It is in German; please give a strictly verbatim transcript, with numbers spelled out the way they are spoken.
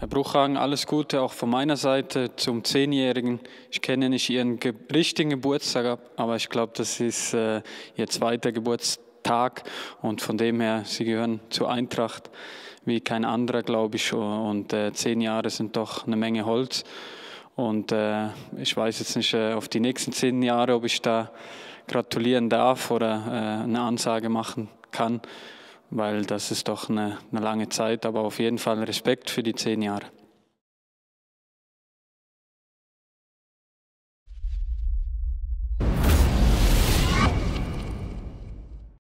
Herr Bruchhagen, alles Gute auch von meiner Seite zum Zehnjährigen. Ich kenne nicht Ihren ge richtigen Geburtstag, aber ich glaube, das ist äh, Ihr zweiter Geburtstag und von dem her, Sie gehören zur Eintracht wie kein anderer, glaube ich. Und äh, zehn Jahre sind doch eine Menge Holz. Und äh, ich weiß jetzt nicht äh, auf die nächsten zehn Jahre, ob ich da gratulieren darf oder äh, eine Ansage machen kann, weil das ist doch eine, eine lange Zeit. Aber auf jeden Fall Respekt für die zehn Jahre.